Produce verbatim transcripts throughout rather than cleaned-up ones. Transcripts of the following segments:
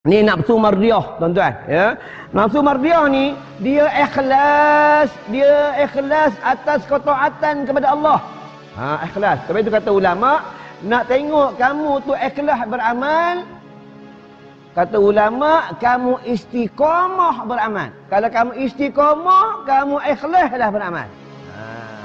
Ni nafsu mardiyah, tuan-tuan, ya. Nafsu mardiyah ni dia ikhlas, dia ikhlas atas ketaatan kepada Allah. Ha, ikhlas. Sebab itu kata ulama, nak tengok kamu tu ikhlas beramal, kata ulama, kamu istiqamah beramal. Kalau kamu istiqamah, kamu ikhlaslah beramal. Ha,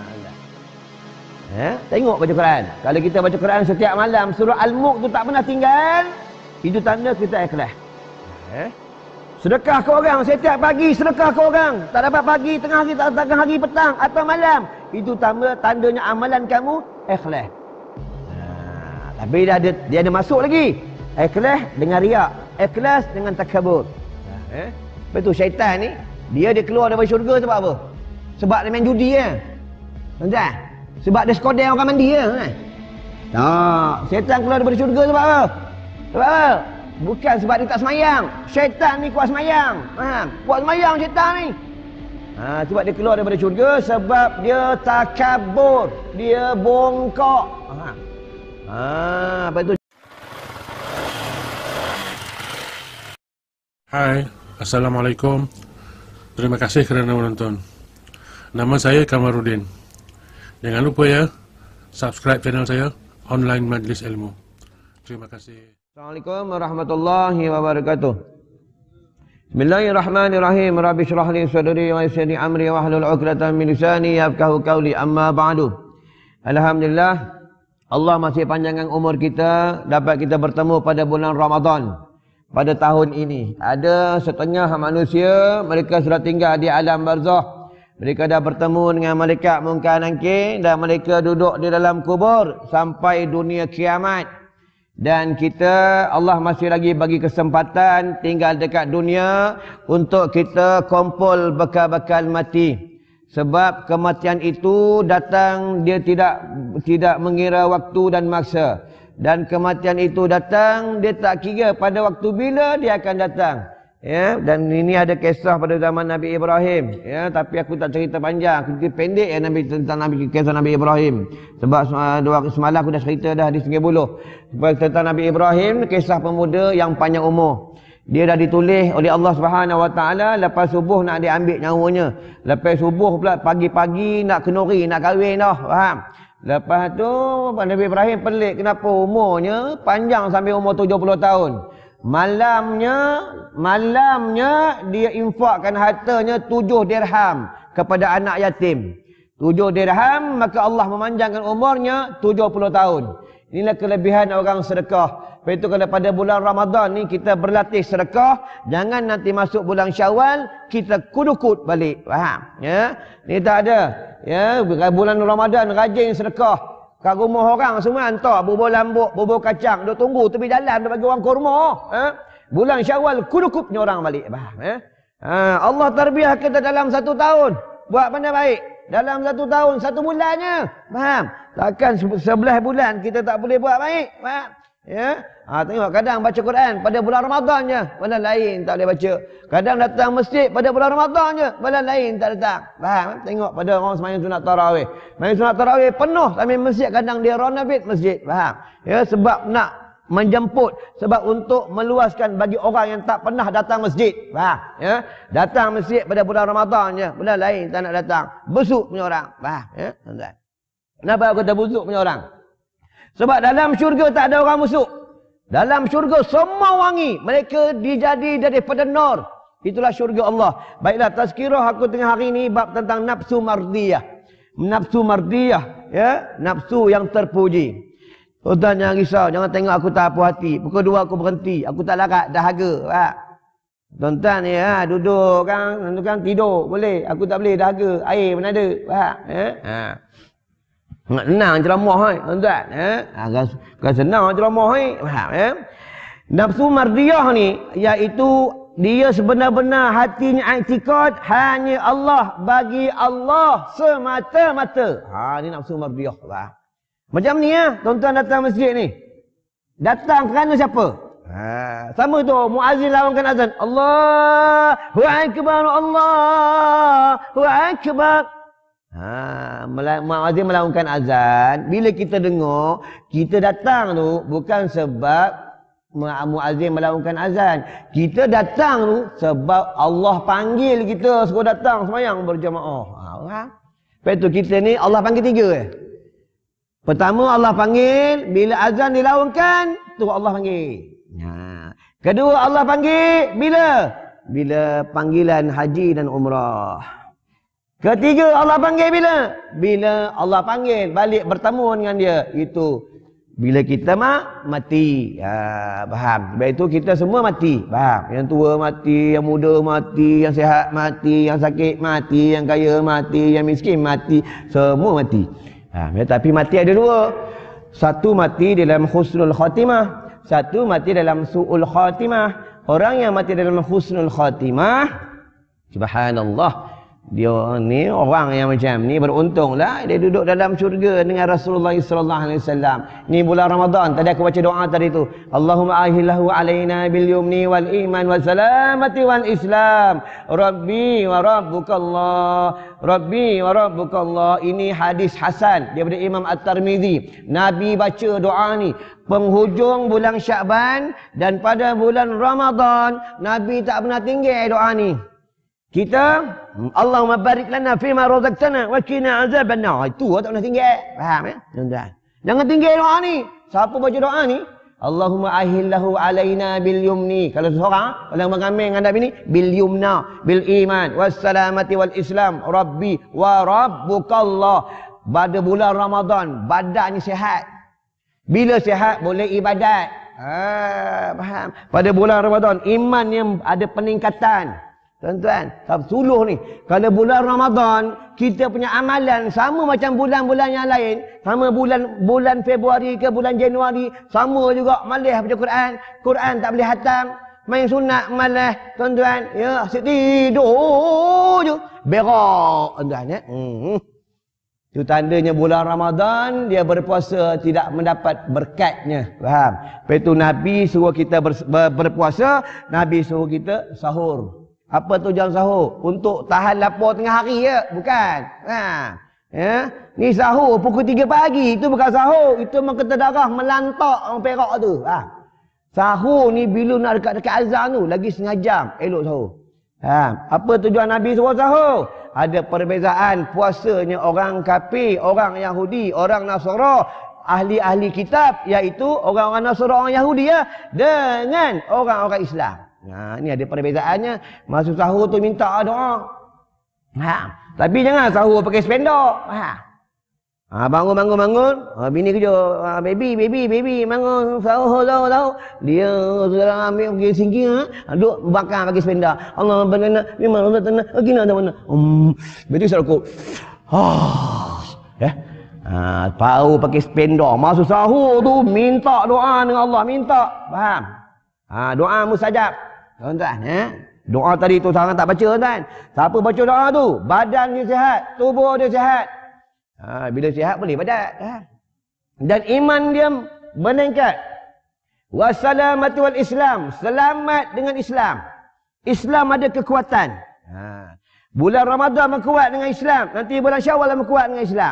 ya, tengok baca Quran. Kalau kita baca Quran setiap malam, surah Al-Mulk tu tak pernah tinggal, itu tanda kita ikhlas. Eh? Sedekah ke orang setiap pagi, sedekah ke orang, tak dapat pagi, tengah hari, tak tengah hari, petang atau malam, itu tanda tandanya amalan kamu ikhlas. Nah, tapi dia ada dia ada masuk lagi. Ikhlas dengan riak, ikhlas dengan takabur. Eh? Betul, syaitan ni dia dia keluar daripada syurga sebab apa? Sebab dia main judi ya. Tuan-tuan, sebab dia skodeng orang mandi ya. Eh? Tak, syaitan keluar daripada syurga sebab apa? Sebab apa? Bukan sebab dia tak semayang. Syaitan ni kuat semayang. Faham? Kuat semayang syaitan ni. Ha, sebab dia keluar daripada syurga sebab dia takabur, dia bongkok. Ha. Ha, apa itu? Hai, Assalamualaikum. Terima kasih kerana menonton. Nama saya Kamarudin. Jangan lupa ya, subscribe channel saya, Online Majlis Ilmu. Terima kasih. Assalamualaikum warahmatullahi wabarakatuh. Bismillahirrahmanirrahim. Rabbi shrah li sadri wa yassir li amri wahlul 'uqdatam min lisani yafqahu qawli. Amma ba'du. Alhamdulillah, Allah masih panjangkan umur kita, dapat kita bertemu pada bulan Ramadan pada tahun ini. Ada setengah manusia mereka sudah tinggal di alam barzakh. Mereka dah bertemu dengan malaikat Munkar Nakir dan mereka duduk di dalam kubur sampai dunia kiamat. Dan kita, Allah masih lagi bagi kesempatan tinggal dekat dunia untuk kita kumpul bekal-bekal mati. Sebab kematian itu datang, dia tidak tidak mengira waktu dan masa. Dan kematian itu datang, dia tak kira pada waktu bila dia akan datang. Ya, dan ini ada kisah pada zaman Nabi Ibrahim. Ya, tapi aku tak cerita panjang, aku cerita pendek ya Nabi tentang Nabi kisah Nabi Ibrahim. Sebab dua semalam aku dah cerita dah di Sungai Buloh. Sebab tentang Nabi Ibrahim, kisah pemuda yang panjang umur. Dia dah ditulis oleh Allah Subhanahu Wa Taala lepas subuh nak diambil nyawanya. Lepas subuh pula pagi-pagi nak kenuri, nak kahwin dah, faham? Lepas tu Nabi Ibrahim pelik kenapa umurnya panjang sampai umur tujuh puluh tahun. Malamnya, malamnya dia infakkan hartanya tujuh dirham kepada anak yatim. Tujuh dirham, maka Allah memanjangkan umurnya tujuh puluh tahun. Inilah kelebihan orang sedekah. Lepas itu kalau pada bulan Ramadan ni kita berlatih sedekah, jangan nanti masuk bulan Syawal kita kudukut balik. Faham? Ya? Ni tak ada. Ya, bulan Ramadan rajin sedekah. Kat rumah orang semua hantar bubur lambuk, bubur kacang, duk tunggu tepi jalan duk bagi orang kurma. Eh? Bulan Syawal kudukupnya orang balik. Faham? Eh? Ha, Allah terbiah kita dalam satu tahun buat benda baik. Dalam satu tahun, satu bulannya. Faham? Takkan sebelah bulan kita tak boleh buat baik. Faham? Ya? Ha, tengok kadang baca Quran pada bulan Ramadan je, bulan lain tak boleh baca. Kadang datang masjid pada bulan Ramadan je, bulan lain tak datang. Faham? Tengok pada orang sembahyang sunat tarawih. Sembahyang sunat tarawih penuh sampai masjid, kadang dia renovate masjid. Faham? Ya, sebab nak menjemput, sebab untuk meluaskan bagi orang yang tak pernah datang masjid. Faham? Ya? Datang masjid pada bulan Ramadan je, bulan lain tak nak datang. Busuk punya orang. Faham? Ya? Kenapa aku kata busuk punya orang? Sebab dalam syurga tak ada orang busuk. Dalam syurga semua wangi. Mereka dijadi daripada nur. Itulah syurga Allah. Baiklah, tazkirah aku tengah hari ini bab tentang nafsu mardiyah. Nafsu mardiyah, ya, nafsu yang terpuji. Tuan-tuan jangan risau, jangan tengok aku tak puas hati. Pukul dua aku berhenti, aku tak larat, dahaga. Faham? Tuan-tuan ni ha, duduk kan, kan tidur boleh, aku tak boleh, dahaga, air mana ada. Faham? Ya? Ha. Senang ceramah hai, tuan-tuan. Eh? Kan senang ceramah hai. Faham? Eh? Nafsu mardiyah ni, iaitu dia sebenar-benar hatinya i'tikad hanya Allah, bagi Allah semata-mata. Ha, ni nafsu mardiyah. Faham? Macam ni ya, tuan-tuan datang masjid ni. Datang kerana siapa? Ha, sama tu, muazzin lawankan azan. Allahu akbar, Allahu akbar. Ha, muazzin melaungkan azan. Bila kita dengar, kita datang tu bukan sebab muazzin melakukan azan. Kita datang tu sebab Allah panggil kita suruh datang sembahyang berjemaah. Ha, faham? Lepas tu kita ni Allah panggil tiga eh. Pertama Allah panggil bila azan dilaungkan, tu Allah panggil. Ha. Kedua Allah panggil bila? Bila panggilan haji dan umrah. Ketiga Allah panggil bila? Bila Allah panggil balik bertemu dengan dia. Itu bila kita mak mati. Ha, faham? Sebab itu kita semua mati. Faham? Yang tua mati, yang muda mati, yang sihat mati, yang sakit mati, yang kaya mati, yang miskin mati. Semua mati. Ha, tapi mati ada dua. Satu mati dalam husnul khatimah. Satu mati dalam su'ul khatimah. Orang yang mati dalam husnul khatimah, subhanallah, dia ni orang yang macam ni beruntunglah, dia duduk dalam syurga dengan Rasulullah sallallahu alaihi wasallam. Ni bulan Ramadan, tadi aku baca doa tadi tu, Allahumma ahillahu alaina bil yumni wal iman wal salamati wal islam, rabbi wa rabbukallah, rabbi wa rabbukallah. Ini hadis hasan daripada Imam At-Tirmizi. Nabi baca doa ni penghujung bulan Syakban dan pada bulan Ramadan. Nabi tak pernah tinggal doa ni. Kita, Allahumma barik lana fima razaqtana wa qina azabannar. Itu tak pernah tinggal. Faham ya? Tuan-tuan. Jangan tinggal doa ni. Siapa baca doa ni? Allahumma ahillahu alaina bil yumni. Kalau seorang, kalau yang mengambil dengan Nabi ni, bil yumna, bil iman, was salamati wal islam, rabbi wa rabbukallah. Pada bulan Ramadan, badannya sihat. Bila sihat, boleh ibadat. Ah, faham? Pada bulan Ramadan, iman yang ada peningkatan. Tuan-tuan, suluh ni. Kalau bulan Ramadan, kita punya amalan sama macam bulan-bulan yang lain. Sama bulan bulan Februari ke bulan Januari. Sama juga malah baca Quran. Quran tak boleh hatam. Main sunat malah. Tuan-tuan, ya, asyik tidur je. Berak, tuan-tuan. Ya. Hmm. Itu tandanya bulan Ramadan, dia berpuasa tidak mendapat berkatnya. Faham? Lepas itu Nabi suruh kita ber, ber, berpuasa. Nabi suruh kita sahur. Apa tujuan sahur? Untuk tahan lapar tengah hari ya? Bukan. Ha. Ya. Ni sahur pukul tiga pagi. Itu bukan sahur. Itu mengkata darah melantak orang Perak tu. Ha. Sahur ni bila nak dekat-dekat azan tu. Lagi setengah jam. Elok sahur. Ha. Apa tujuan Nabi suruh sahur? Ada perbezaan puasanya orang kafir, orang Yahudi, orang Nasara, ahli-ahli kitab, iaitu orang-orang Nasara, orang Yahudi ya, dengan orang-orang Islam. Ha, ni ada perbezaannya. Masuk sahur tu minta doa. Ha, tapi jangan sahur pakai spendok. Ha. Ha, bangun bangun bangun. Ha, bini kerja, ha, baby baby baby bangun sahur sahur sahur. Dia sudah ambil pergi singking, ha, duk bakar pakai spendok. Allah benar memang Allah tenang. Okey nak mana? Um, betul aku. Ah. Ya. Ha, tahu pakai spendok. Masuk sahur tu minta doa dengan Allah, minta. Faham? Ha, doa mustajab. Tuan-tuan, ya. Doa tadi tu seorang tak baca, tuan. Siapa baca doa tu, badan dia sihat, tubuh dia sihat. Ha, bila sihat boleh ibadat. Ha. Dan iman dia meningkat. Wassalamatu wal Islam, selamat dengan Islam. Islam ada kekuatan. Ha. Bulan Ramadan berkuat dengan Islam, nanti bulan Syawal berkuat dengan Islam.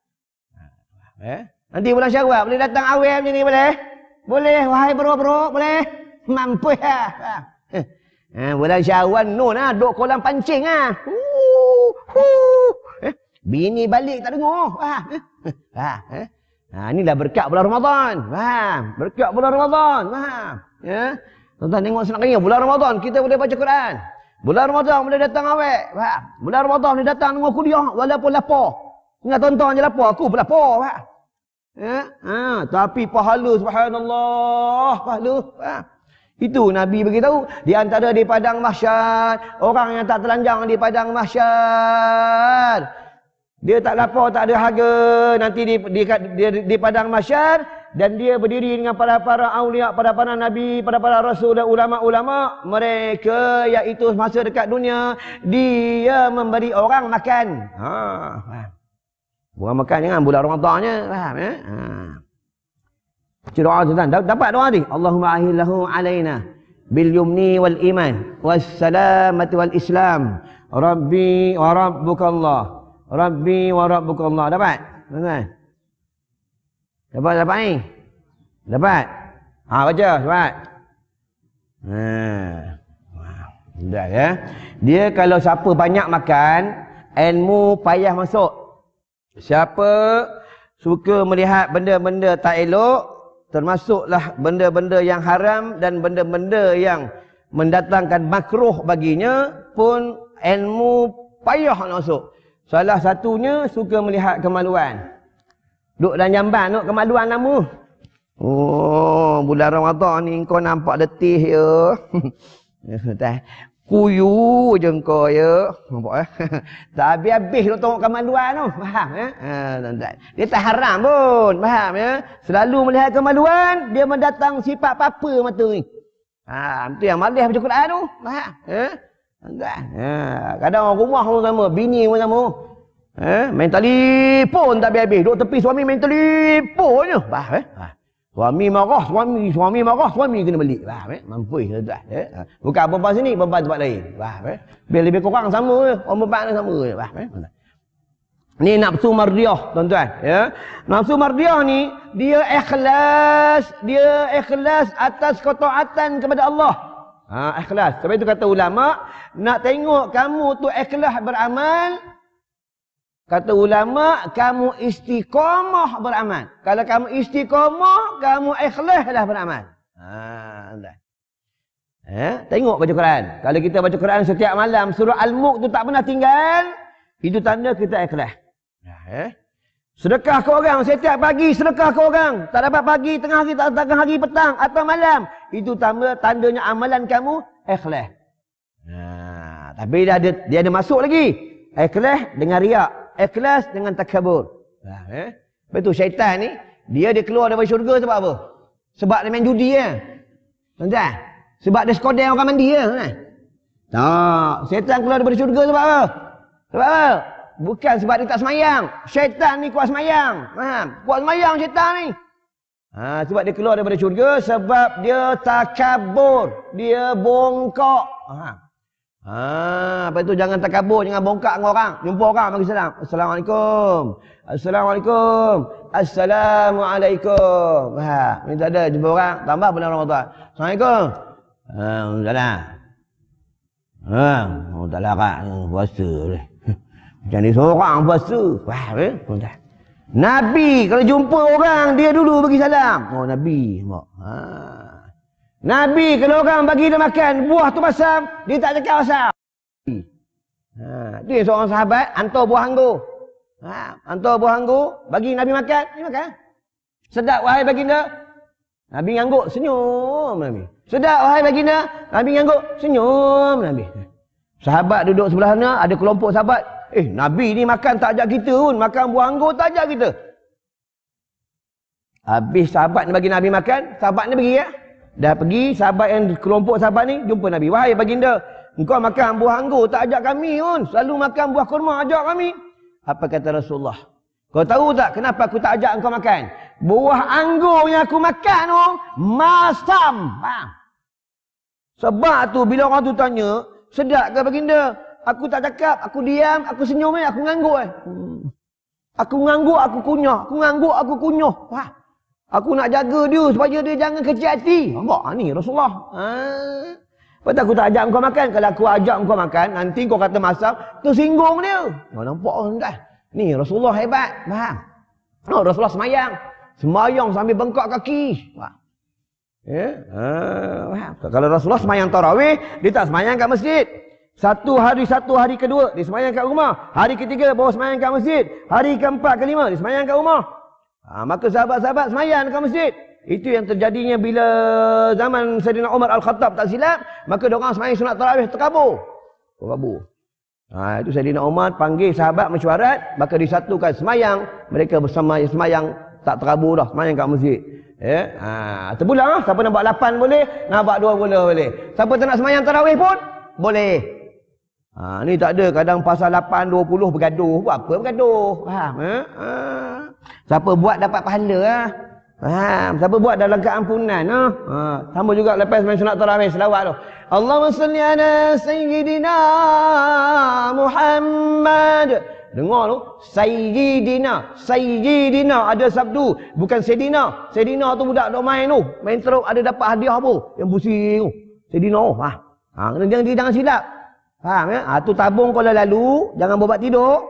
Ha. Eh? Nanti bulan Syawal boleh datang awal macam ni boleh? Boleh, wahai bro-bro, boleh? Mampu ya. Ha. Ha, bulan Syawal nun ah, duk kolam pancing ah. Hu, hu. Eh, bini balik tak dengar. Ha. Ha, eh. Ha, inilah berkat bulan Ramadan. Faham? Berkat bulan Ramadan. Faham? Ya. Tuan-tuan tengok senang bulan Ramadan kita boleh baca Quran. Bulan Ramadan boleh datang awek. Faham? Bulan Ramadan boleh datang dengar kuliah walaupun lapar. Ingat tonton je lapar, aku pun lapar. Faham? Ya. Ha, tapi pahala subhanallah, pahala. Faham? Itu Nabi beritahu di antara di padang mahsyar, orang yang tak telanjang di padang mahsyar, dia tak lapar, tak ada harga nanti di di, di, di padang mahsyar, dan dia berdiri dengan para-para aulia, para-para nabi, para-para rasul dan ulama-ulama mereka, iaitu masa dekat dunia dia memberi orang makan. Ha, orang makan jangan bulan Ramadannya, faham ya? Ha. Baca doa tu kan. Dapat doa ni. Allahumma ahillahu alaina bil yumni wal iman was salamati wal islam. Rabbi wa rabbukallah. Rabbi wa rabbukallah. Dapat? Tuan-tuan. Dapat dapat ni? Dapat? Ha, baca, dapat. Ha. Dah ya. Dia kalau siapa banyak makan, ilmu payah masuk. Siapa suka melihat benda-benda tak elok, termasuklah benda-benda yang haram dan benda-benda yang mendatangkan makruh baginya pun ilmu payah nak masuk. Salah satunya suka melihat kemaluan. Duk dalam jamban duk kemaluan nama. Oh, bulan Ramadan ni kau nampak letih ya. Kuyu je kau ya. Nampak eh? Tak habis-habis duk tengok kemaluan tu. Faham ya? Ha, dia tak haram pun. Faham ya? Selalu melihat kemaluan, dia mendatang sifat apa mata ni. Ha, itu yang malas baca Quran tu. Faham? Ya? Ha, kadang orang rumah pun sama, bini pun sama. Eh, main telefon tak habis-habis. Duk tepi suami main telefon je. Faham eh? Ha. Suami marah, suami, suami marah, suami kena balik. Faham eh? Mampus tuan. Eh? Ha. Bukan perempuan sini, perempuan tempat lain. Faham eh? Biar lebih kurang sama je. Orang perempuan sama je. Faham eh? Ni nafsu mardiah, tuan-tuan. Ya? Nafsu mardiah ni, dia ikhlas. Dia ikhlas atas ketaatan kepada Allah. Ha, ikhlas. Sebab itu kata ulama, nak tengok kamu tu ikhlas beramal, kata ulama, kamu istiqamah beramal. Kalau kamu istiqamah, kamu ikhlaslah beramal. Ha, dah. Eh, tengok baca Quran. Kalau kita baca Quran setiap malam, surah Al-Mulk tu tak pernah tinggal, itu tanda kita ikhlas. Eh? Sedekah ke orang setiap pagi, sedekah ke orang. Tak dapat pagi, tengah hari, tak tengah hari, petang atau malam. Itu tanda tandanya amalan kamu ikhlas. Nah, tapi dia ada dia ada masuk lagi. Ikhlas dengan riak, ikhlas dengan takabur. Nah, eh? Betul syaitan ni, dia dia keluar daripada syurga sebab apa? Sebab dia main judi ya. Tuan-tuan, sebab dia sekodai orang mandi ya, kan? Tak, syaitan keluar daripada syurga sebab apa? Sebab apa? Bukan sebab dia tak semayang. Syaitan ni kuat semayang. Faham? Kuat semayang syaitan ni. Ha, sebab dia keluar daripada syurga sebab dia takabur. Dia bongkok. Faham? Ha, apa itu jangan takabur, jangan bongkak dengan orang. Jumpa orang bagi salam. Assalamualaikum. Assalamualaikum. Assalamualaikum. Faham? Ini tak ada jumpa orang. Tambah bulan Ramadan. Assalamualaikum. Ha, tak ada. Ha, oh, tak larat. Puasa boleh. Macam ni seorang puasa. Faham eh? Nabi kalau jumpa orang, dia dulu bagi salam. Oh, Nabi. Ha. Nabi kalau orang bagi dia makan, buah tu basam, dia tak cakap basam. Ha. Dia seorang sahabat, hantar buah anggur. Ha. Hantar buah anggur, bagi Nabi makan. Dia makan. Sedap wahai baginda. Nabi ngangguk, senyum Nabi. Sedap wahai baginda. Nabi ngangguk, senyum Nabi. Sahabat duduk sebelah sana, ada kelompok sahabat. Eh, Nabi ni makan tak ajak kita pun. Makan buah anggur tak ajak kita. Habis sahabat ni bagi Nabi makan, sahabat ni pergi ya. Dah pergi, sahabat yang kelompok sahabat ni jumpa Nabi. Wahai baginda, engkau makan buah anggur tak ajak kami pun. Selalu makan buah kurma ajak kami. Apa kata Rasulullah? Kau tahu tak kenapa aku tak ajak engkau makan? Buah anggur yang aku makan tu masam. Faham? Sebab tu bila orang tu tanya, sedap ke baginda? Aku tak cakap, aku diam, aku senyum eh, aku ngangguk eh. Hmm. Aku ngangguk, aku kunyah. Aku ngangguk, aku kunyah. Wah. Aku nak jaga dia supaya dia jangan kecil hati. Nampak ni Rasulullah. Ha. Lepas aku tak ajak kau makan. Kalau aku ajak kau makan, nanti kau kata masam, tersinggung dia. Oh, nampak kan? Ni Rasulullah hebat. Faham? Oh, Rasulullah semayang. Semayang sambil bengkak kaki. Wah. Ya? Ha. Kalau Rasulullah semayang tarawih, dia tak semayang kat masjid. Satu hari, satu hari kedua, dia semayang kat rumah. Hari ketiga, bawa semayang kat masjid. Hari keempat, kelima, dia semayang kat rumah. Ha, maka sahabat-sahabat semayang kat masjid. Itu yang terjadinya bila zaman Sayyidina Umar Al-Khattab tak silap. Maka diorang semayang sunat tarawih terkabur. Terkabur. Ha, itu Sayyidina Umar panggil sahabat mesyuarat. Maka disatukan semayang. Mereka bersama semayang tak terkabur dah. Semayang kat masjid. Ya? Ha, terpulang lah. Siapa nak buat lapan boleh. Nak buat dua boleh. Siapa tak nak semayang tarawih pun boleh. Ha, ni tak ada kadang pasal lapan, dua puluh bergaduh. Buat apa bergaduh? Faham? Ha? Ha. Siapa buat dapat pahala lah. Faham? Siapa buat dalam keampunan. Ha? Ha. Sama juga lepas main sunat tarawih selawat tu. Allahumma salli ala Sayyidina Muhammad. Dengar tu. Sayyidina. Sayyidina. Ada sabdu. Bukan Sayyidina. Sayyidina tu budak duk main tu. Main teruk ada dapat hadiah apa. Yang pusing tu. Sayyidina. Ha. Ha, jangan jangan silap. Faham ya? Ha, tu tabung kalau lalu, jangan buat tidur.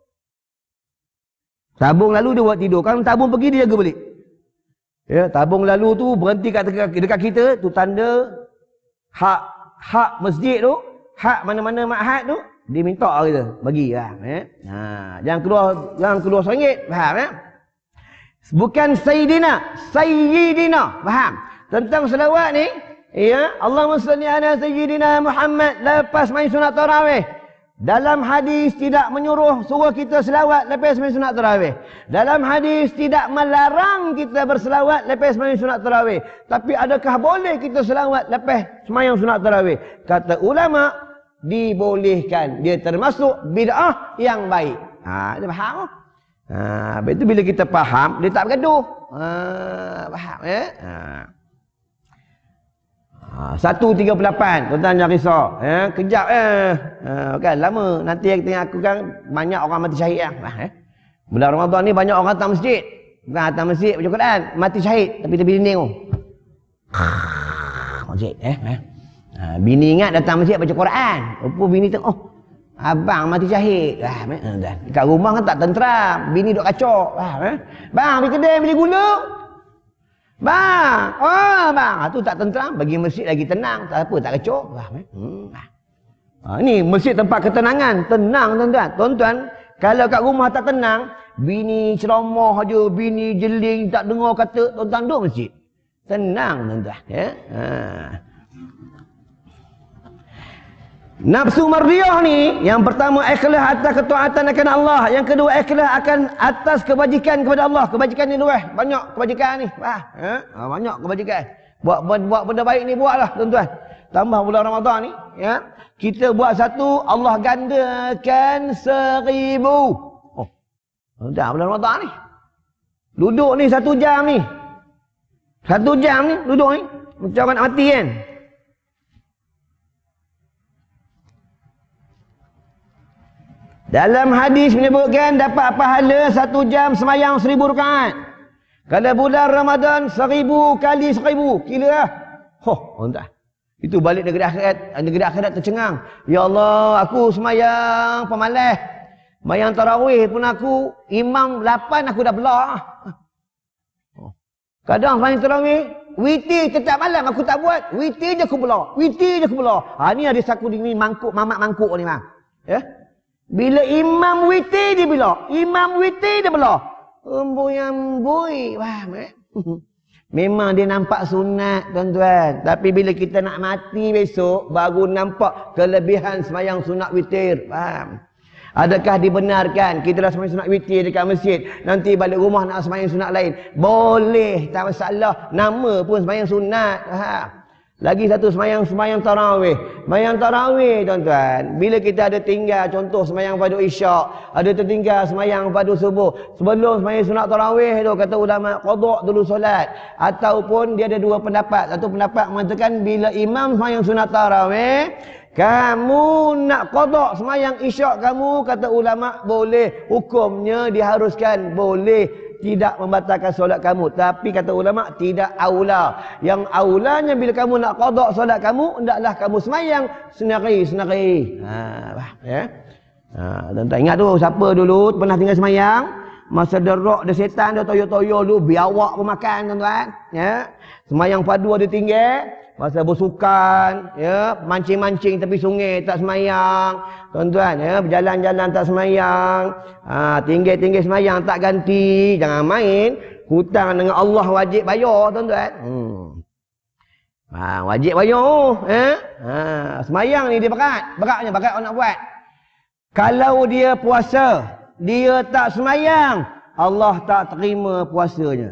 Tabung lalu dia buat tidur. Kalau tabung pergi dia jaga balik. Ya, tabung lalu tu berhenti kat dekat, dekat kita, tu tanda hak hak masjid tu, hak mana-mana ma'had tu, dia minta kita bagi lah. Ya. Ha, jangan keluar jangan keluar seringgit. Faham ya? Bukan Sayyidina, Sayyidina. Faham? Tentang selawat ni, ya, Allahumma salli ala Sayyidina Muhammad lepas main sunat tarawih. Dalam hadis tidak menyuruh suruh kita selawat lepas main sunat tarawih. Dalam hadis tidak melarang kita berselawat lepas main sunat tarawih. Tapi adakah boleh kita selawat lepas sembahyang sunat tarawih? Kata ulama, dibolehkan. Dia termasuk bid'ah yang baik. Ha, dia faham? Ha, itu bila kita faham, dia tak bergaduh. Ha, faham ya? Ha. satu tiga puluh lapan, tuan-tuan jangan risau. Ya, kejap eh. Ha, kan lama nanti yang tengok aku kan banyak orang mati syahid lah. Ha, eh. Bulan Ramadan ni banyak orang datang masjid. Bukan datang masjid baca Quran, mati syahid tapi tepi dinding tu. Masjid eh. eh. Ha, bini ingat datang masjid baca Quran. Rupa bini tengok, oh, abang mati syahid. Ah, ha, dan kat rumah kan tak tenteram, bini duk kacau. Ha, eh. Bang, pergi kedai beli gula. Bang, oh bang, tu tak tenteram, bagi masjid lagi tenang, tak apa, tak kecoh. Wah, hmm. Ha, ni masjid tempat ketenangan, tenang tuan-tuan. Tuan-tuan, kalau kat rumah tak tenang, bini ceramah aja, bini jeling, tak dengar kata, tuan-tuan duduk masjid. Tenang tuan-tuan, ya. Ha. Nafsu mardiyah ni, yang pertama ikhlas atas ketaatan akan Allah, yang kedua ikhlas akan atas kebajikan kepada Allah. Kebajikan ni luas, banyak kebajikan ni. Ah, ha? Ha, banyak kebajikan. Buat, buat buat benda baik ni buatlah tuan-tuan. Tambah bulan Ramadan ni, ya. Kita buat satu, Allah gandakan seribu. Oh. Dah bulan Ramadan ni. Duduk ni satu jam ni. Satu jam ni duduk ni. Macam orang nak mati kan. Dalam hadis menyebutkan dapat pahala satu jam semayang seribu rakaat. Kalau bulan Ramadan seribu kali seribu. Kira lah. Hoh, entah. Itu balik negeri akhirat. Negeri akhirat tercengang. Ya Allah, aku semayang pemalas. Semayang tarawih pun aku, imam lapan aku dah belah. Oh. Kadang semayang tarawih, witir setiap malam aku tak buat. Witir je aku belah. Witir je aku belah. Ha, ni ada saku ni mangkuk, mamak mangkuk ni mah. Ya? Bila imam witir dia belah. Imam witir dia belah. Embui-embui. Faham eh? Memang dia nampak sunat tuan-tuan. Tapi bila kita nak mati besok, baru nampak kelebihan semayang sunat witir. Faham? Adakah dibenarkan kita dah semayang sunat witir dekat masjid, nanti balik rumah nak semayang sunat lain? Boleh, tak masalah. Nama pun semayang sunat. Faham? Lagi satu semayang semayang tarawih. Semayang tarawih tuan-tuan, bila kita ada tinggal contoh semayang pada isyak, ada tertinggal semayang pada subuh, sebelum semayang sunat tarawih tu kata ulama qada dulu solat, ataupun dia ada dua pendapat. Satu pendapat mengatakan bila imam semayang sunat tarawih, kamu nak qada semayang isyak kamu, kata ulama boleh, hukumnya diharuskan, boleh, tidak membatalkan solat kamu. Tapi kata ulama tidak aula. Yang aulanya bila kamu nak qada solat kamu, hendaklah kamu semayang sendiri-sendiri. Ha, ya. Ha, tuan-tuan ingat tu siapa dulu pernah tinggal semayang, masa derok ada setan dia toyo-toyo dulu, biawak pun makan tuan-tuan, ya. Semayang padu ada tinggal, masa bersukan, ya, mancing-mancing tepi sungai tak semayang, tuan-tuan, ya, berjalan-jalan tak semayang, ha, tinggal-tinggal semayang tak ganti, jangan main, hutang dengan Allah wajib bayar, tuan-tuan. Hmm. Ha, wajib bayar, ya. Ha, semayang ni dia berat, beratnya berat orang nak buat. Kalau dia puasa, dia tak semayang, Allah tak terima puasanya.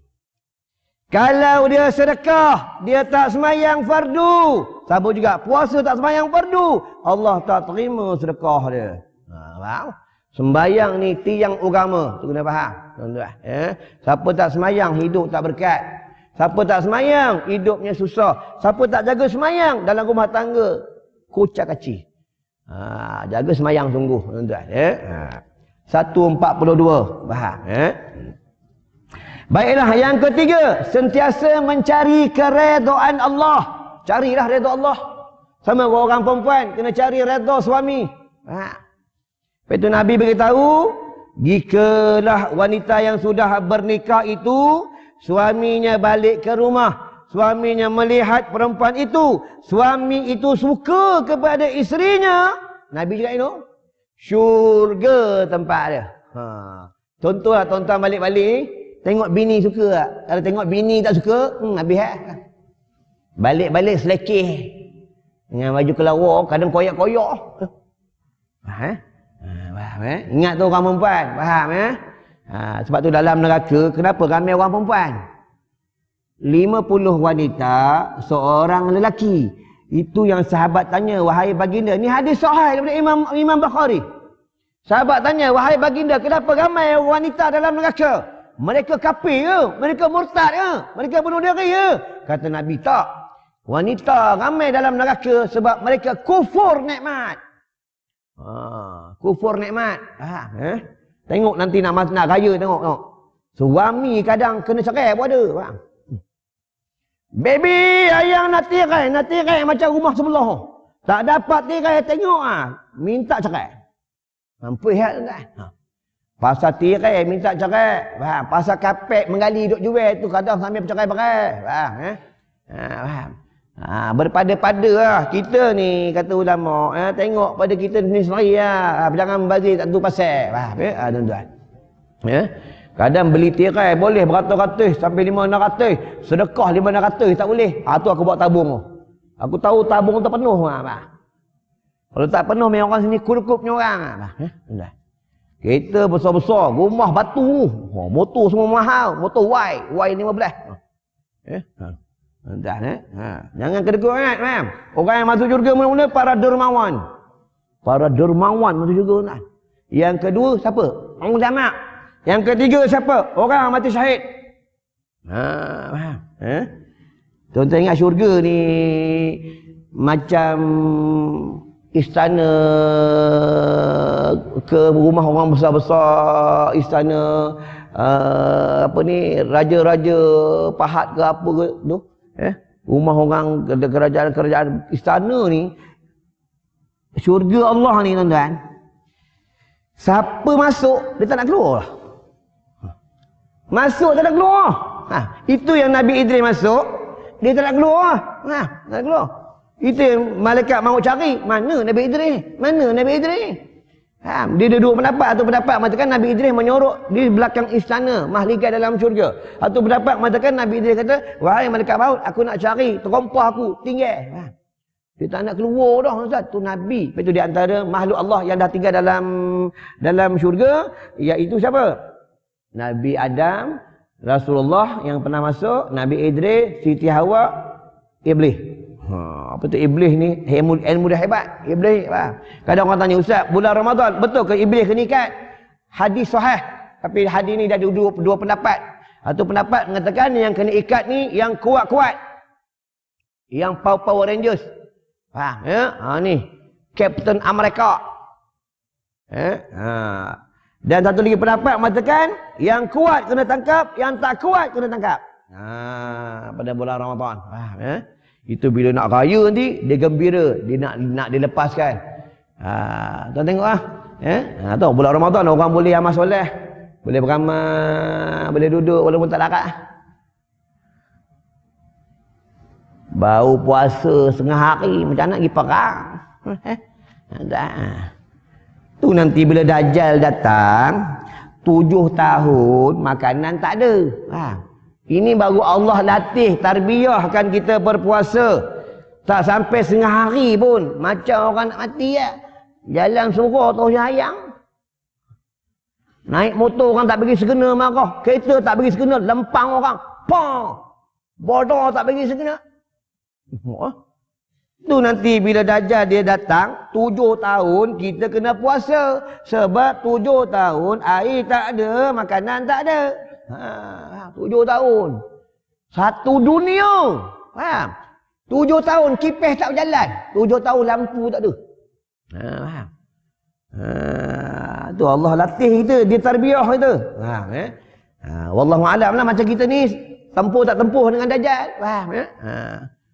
Kalau dia sedekah, dia tak semayang fardu, sama juga puasa tak semayang fardu, Allah tak terima sedekah dia. Ha, faham? Sembayang ni tiang agama, tu kena faham, tuan-tuan. Ya? Siapa tak semayang hidup tak berkat. Siapa tak semayang hidupnya susah. Siapa tak jaga semayang dalam rumah tangga kucak kacir. Ha, jaga semayang sungguh, tuan-tuan. Ya? Ha. seratus empat puluh dua, faham? Ya? Baiklah, yang ketiga, sentiasa mencari keredaan Allah. Carilah redha Allah. Sama orang perempuan kena cari redha suami. Ha. Lepas tu Nabi beritahu, jikalah wanita yang sudah bernikah itu suaminya balik ke rumah, suaminya melihat perempuan itu, suami itu suka kepada isterinya, Nabi cakap itu, syurga tempat dia. Ha. Contohlah tuan-tuan balik-balik ni, tengok bini suka tak? Kalau tengok bini tak suka, hmm, habis tak? Balik-balik selekeh. Dengan baju kelawar, kadang koyak-koyak. Ha? Ha, faham eh? Ingat tu orang perempuan, faham eh? Ha, sebab tu dalam neraka, kenapa ramai orang perempuan? lima puluh wanita, seorang lelaki. Itu yang sahabat tanya, wahai baginda. Ni hadis sahih daripada Imam Imam Bukhari. Sahabat tanya, wahai baginda, kenapa ramai wanita dalam neraka? Mereka kafir ke? Mereka murtad ke? Mereka bunuh diri ke? Kata Nabi, tak. Wanita ramai dalam neraka sebab mereka kufur nikmat. Ha, kufur nikmat. Ha, eh? Tengok nanti nak nak raya, tengok, tengok. Suami kadang kena cerai pun ada. Faham? Baby, ayang nak tirai, nak tirai macam rumah sebelah. Tak dapat tirai, tengok ah, minta cerai. Mampu lihat tak? Ha. Pasal tirai minta cerai. Faham? Pasal kapek menggali duk jual tu kadang sambil bercerai-berai. Faham? Eh? Ha, faham? Ha, berpada-pada lah kita ni, kata ulama, eh, tengok pada kita sendiri lah. Ha, jangan membazir tak tentu pasal. Faham? Eh? Ha, tuan-tuan. Ya? Kadang beli tirai boleh beratus-ratus sampai lima enam ratus. Sedekah lima enam ratus tak boleh. Ha, tu aku buat tabung tu. Aku tahu tabung tu penuh. Ha, kalau tak penuh, memang orang sini kurkup-kurupnya orang. Ha, eh? Kereta besar-besar, rumah batu. Oh, motor semua mahal. Motor Y, Y lima belas. Eh? Ha. Entah, eh? Ha. Jangan kedekut sangat, faham? Orang yang masuk syurga mula-mula para dermawan. Para dermawan masuk syurga. Nah. Yang kedua siapa? Ulama. Yang ketiga siapa? Orang mati syahid. Ha, faham? Eh? Tuan-tuan ingat syurga ni macam istana ke rumah orang besar-besar, istana uh, apa ni, raja-raja pahat ke apa ke tu, eh, rumah orang kerajaan-kerajaan, istana ni, syurga Allah ni tuan-tuan, siapa masuk dia tak nak keluar lah. Masuk tak nak keluar. Ha, itu yang Nabi Idris masuk, dia tak nak keluar. Ha, tak nak keluar. Itu yang malaikat mahu cari. Mana Nabi Idris? Mana Nabi Idris? Ha, dia ada dua pendapat. Satu pendapat mengatakan Nabi Idris menyorok di belakang istana, mahligai dalam syurga. Satu pendapat mengatakan Nabi Idris kata, wahai malaikat maut, aku nak cari terompah aku, tinggal. Ha, dia tak nak keluar dah, Ustaz. Tu Nabi. Itu di antara makhluk Allah yang dah tinggal dalam dalam syurga, iaitu siapa? Nabi Adam, Rasulullah yang pernah masuk, Nabi Idris, Siti Hawa, Iblis. Ha, apa tu Iblis ni? Ilmu, ilmu dia hebat. Iblis, faham? Kadang orang tanya, Ustaz, bulan Ramadan, betul ke Iblis kena ikat? Hadis sahih. Tapi hadis ni dah ada dua, dua pendapat. Satu pendapat mengatakan yang kena ikat ni yang kuat-kuat. Yang Power Rangers. Faham? Ya? Ha, ni. Captain America. Eh? Ha. Dan satu lagi pendapat mengatakan yang kuat kena tangkap, yang tak kuat kena tangkap. Ha, pada bulan Ramadan. Faham ya? Itu bila nak raya nanti dia gembira, dia nak nak dilepaskan. Ha, tuan tengok ah. Ya? Ha, tahu bulan Ramadan orang boleh amal soleh, boleh beramal, boleh duduk walaupun tak larat. Bau puasa setengah hari macam nak pergi perang. Eh? Ada. Tu nanti bila Dajjal datang, tujuh tahun makanan tak ada. Ha. Ini baru Allah latih, tarbiyahkan kita berpuasa. Tak sampai setengah hari pun, macam orang nak mati ya. Jalan surau terus ayang. Naik motor orang tak bagi segena marah. Kereta tak bagi segena, lempang orang. Pah! Bodoh tak bagi segena. Oh. Tu nanti bila Dajjal dia datang, tujuh tahun kita kena puasa. Sebab tujuh tahun air tak ada, makanan tak ada. Ha, tujuh tahun. Satu dunia. Faham? Tujuh tahun kipas tak berjalan. Tujuh tahun lampu tak ada. Ha, faham? Ha, tu Allah latih kita, dia tarbiyah kita. Faham eh? Ha, wallahu a'lam lah macam kita ni tempuh tak tempuh dengan Dajjal. Faham ya? Ha.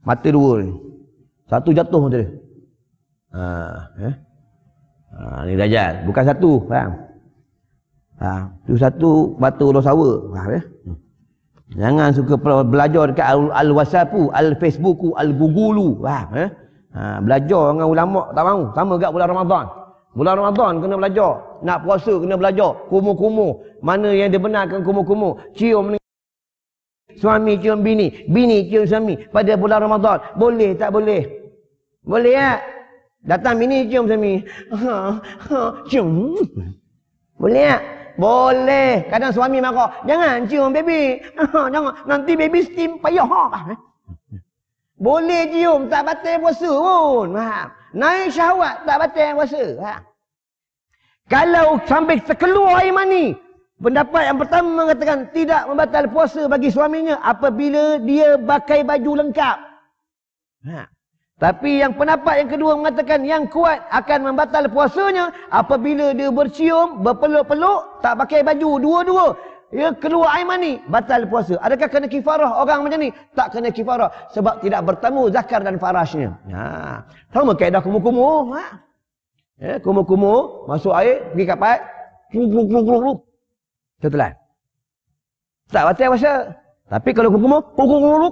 Mata dua ni. Satu jatuh mata dia. Ha, eh? Ha, ni Dajjal. Bukan satu, faham? Ha, tu satu batu ular sawa, faham ya? Jangan suka belajar dekat al-WhatsApp, al-Facebook, al-Google, faham eh? Ha, belajar dengan ulama tak mahu. Sama dekat bulan Ramadan. Bulan Ramadan kena belajar. Nak puasa kena belajar. Kumuh-kumuh. Mana yang dibenarkan kumuh-kumuh. Cium ni. Suami cium bini. Bini cium suami. Pada bulan Ramadan. Boleh tak boleh? Boleh tak? Datang bini cium suami. Ha, ha, cium. Boleh tak? Boleh. Kadang suami marah. Jangan cium baby. Ha, jangan. Nanti baby steam payah. Ha. Boleh cium, tak batal puasa pun. Faham? Naik syahwat, tak batal puasa. Faham? Kalau sampai terkeluar air mani, pendapat yang pertama mengatakan tidak membatal puasa bagi suaminya apabila dia pakai baju lengkap. Faham? Tapi yang pendapat yang kedua mengatakan yang kuat akan membatal puasanya apabila dia bercium, berpeluk-peluk, tak pakai baju, dua-dua. Ya, keluar air mani, batal puasa. Adakah kena kifarah orang macam ni? Tak kena kifarah sebab tidak bertemu zakar dan farasnya. Ha. Sama kaedah kumuh-kumuh. Ha. Ya, kumuh-kumuh, masuk air, pergi kapal, kluk-kluk-kluk-kluk. Setelah. Tak batal puasa. Tapi kalau kumuh-kumuh, kluk-kluk-kluk.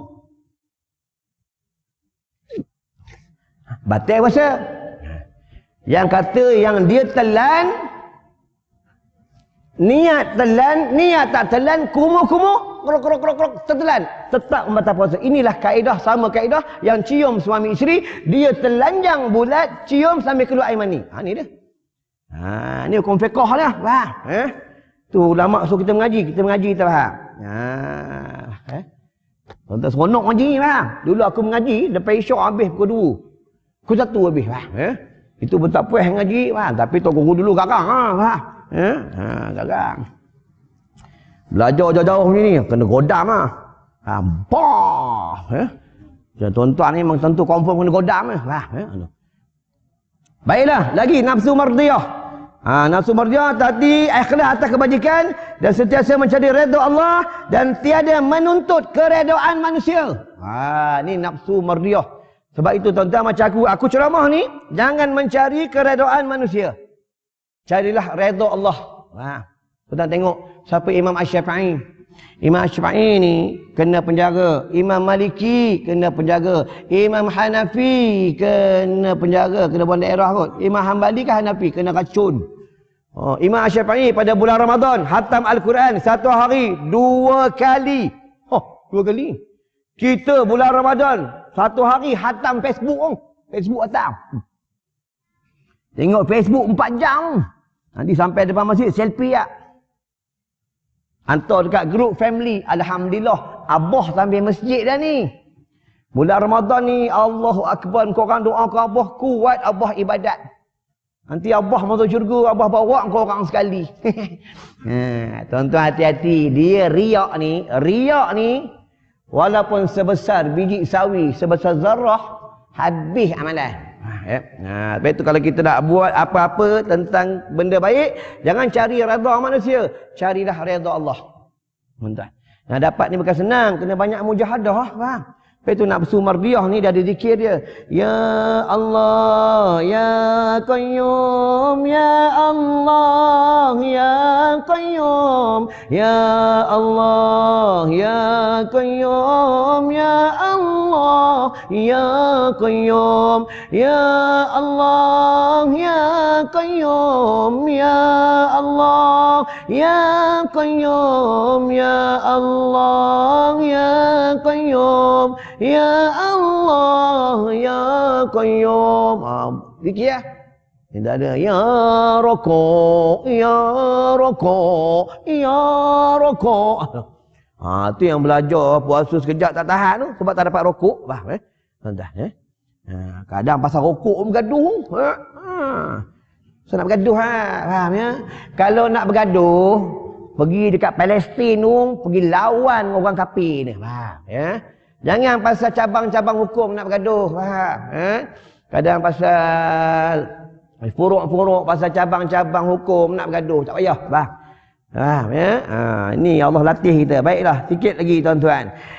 Batal puasa. Yang kata yang dia telan, niat telan, niat tak telan, kumuh-kumuh, krok-krok-krok, tertelan, tetap membatal puasa. Inilah kaedah, sama kaedah yang cium suami isteri, dia telanjang bulat, cium sambil keluar air mani. Ha, ni dia. Ha, ni hukum fiqah lah. Faham? Eh? Tu ulama suruh kita mengaji, kita mengaji kita faham. Ha, eh? Tuan-tuan seronok mengaji ni faham. Dulu aku mengaji, lepas isyak habis pukul dua. Pukul satu habis faham. Eh? Itu pun tak puas mengaji faham. Tapi tu guru dulu garang ha, faham. Eh? Ha, garang. Belajar jauh-jauh ni kena godam ah. Ha, bah. Eh? Jadi tuan-tuan ni memang tentu confirm kena godam ah. Lah, eh? Baiklah, lagi nafsu mardiyah. Ha, nafsu mardiyah tadi ikhlas atas kebajikan dan sentiasa mencari redha Allah dan tiada menuntut keredaan manusia. Ha, ni nafsu mardiyah. Sebab itu tuan-tuan macam aku, aku ceramah ni jangan mencari keredaan manusia. Carilah redha Allah. Ha. Kita tengok siapa Imam Asy-Syafi'i. Imam Asy-Syafi'i ni kena penjara. Imam Maliki kena penjara. Imam Hanafi kena penjara, kena buang daerah kot. Imam Hanbali kan Hanafi kena racun. Oh, Imam Asy-Syafi'i pada bulan Ramadan khatam Al-Quran satu hari dua kali. Oh, dua kali. Kita bulan Ramadan satu hari khatam Facebook. Oh. Facebook khatam. Tengok Facebook empat jam. Nanti sampai depan masjid, selfie tak? Hantar dekat grup family. Alhamdulillah, Abah sampai masjid dah ni. Bulan Ramadan ni, Allahu Akbar. Korang doa ke Abah, kuat Abah ibadat. Nanti Abah masuk syurga, Abah bawa korang sekali. Ha, tuan-tuan hati-hati. Dia riak ni, riak ni, walaupun sebesar biji sawi, sebesar zarah, habis amalan. Ya. Nah, lepas itu kalau kita nak buat apa-apa tentang benda baik, jangan cari redha manusia, carilah redha Allah. Tuan-tuan. Nah, dapat ni bukan senang, kena banyak mujahadah, faham? Lepas itu nafsu mardiyah ni dah ada zikir dia. Ya Allah, ya Qayyum, ya Allah, ya Qayyum, ya Allah, ya Qayyum, ya Allah, ya Qayyum, ya Allah, ya Qayyum, ya Allah, ya Qayyum, ya Allah, ya Qayyum, ya Allah, ya Qayyum. Ah, zikir ya. Tidak ada ya rokok, ya rokok, ya rokok. Ha, tu yang belajar puasa sekejap tak tahan tu sebab tak dapat rokok. Faham eh? Tuan-tuan eh? Ha, kadang pasal rokok pun bergaduh. Ha. Ha. So nak bergaduh ha, faham ya? Kalau nak bergaduh, pergi dekat Palestin tu, pergi lawan orang kafir ni. Faham ya? Jangan pasal cabang-cabang hukum nak bergaduh. Faham eh? Kadang pasal furuk-furuk, pasal cabang-cabang hukum nak bergaduh, tak payah. Faham? Faham ya? Ha, ini Allah latih kita. Baiklah, sikit lagi tuan-tuan.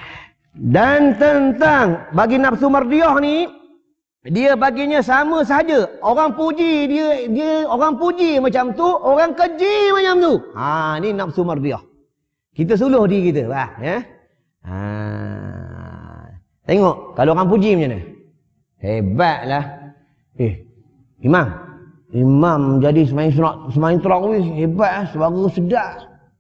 Dan tentang bagi nafsu mardiah ni, dia baginya sama saja. Orang puji dia, dia orang puji macam tu, orang keji macam tu. Ha, ni nafsu mardiah. Kita suluh diri kita, bah, ya. Ha. Tengok kalau orang puji macam mana. Hebatlah. Eh, imam. Imam jadi semain surat, semain tarawih hebat ah, suara sedap.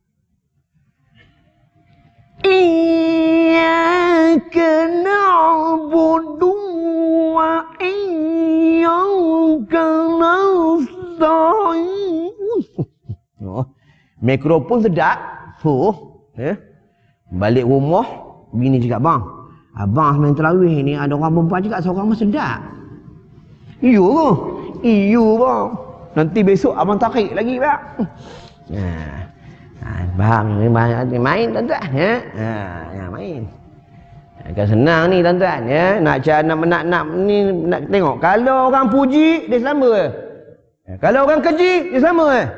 Iyyaka na'budu wa iyyaka nasta'in. Oh, mikrofon sedap. So, eh. Balik rumah, bini cakap, bang, abang main tarawih ni ada orang perempuan cakap seorang mah sedap. Iyo ke? Iyo bang. Nanti besok abang tarik lagi bang. Nah. Ha, faham ni main tuan-tuan ya. Ha, ya main. Agak senang ni tuan-tuan ya. Nak cara nak nak, nak ni nak tengok kalau orang puji dia sama ke? Ya, kalau orang keji dia sama ke?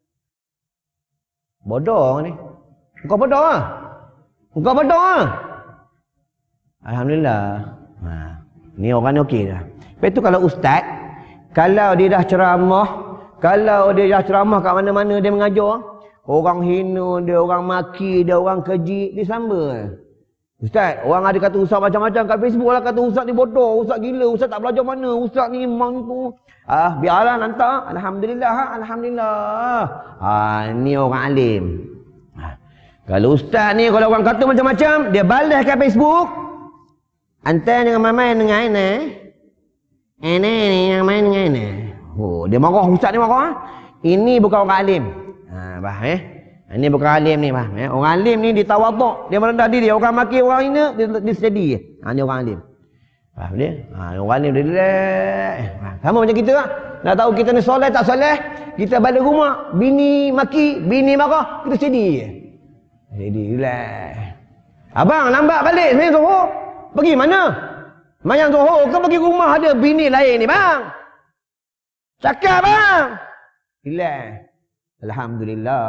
Bodoh ni. Kau bodoh ah. Kau bodoh ah. Alhamdulillah. Ha, ni orang ni okey dah. Lepas tu kalau ustaz, kalau dia dah ceramah, kalau dia dah ceramah kat mana-mana dia mengajar, orang hina dia, orang maki dia, orang keji, dia sama. Ustaz, orang ada kata ustaz macam-macam kat Facebook lah, kata ustaz ni bodoh, ustaz gila, ustaz tak belajar mana, ustaz ni mampu. Ah, biarlah nanti. Alhamdulillah, alhamdulillah. Ah, ni orang alim. Ah, kalau ustaz ni kalau orang kata macam-macam, dia balas kat Facebook. Antai dengan mamai dengan ini. Ini ni yang main dengan ini. Oh, dia marah, ustaz ni marah. Ini bukan orang alim. Ha, bah, eh? Ini bukan alim ni, bah, eh? Orang alim ni ditawaduk, dia merendah diri. Orang maki orang ini dia, dia steady. Ha, ni orang alim. Faham dia? Ha, orang alim dia relax. Ha, sama macam kita lah. Nak tahu kita ni soleh tak soleh, kita balik rumah, bini maki, bini marah, kita steady. Steady, relax. Abang lambat balik sebenarnya Zohor. Pergi mana? Mayang Zohor ke pergi rumah ada bini lain ni bang? Cakap bang. Relax. Alhamdulillah.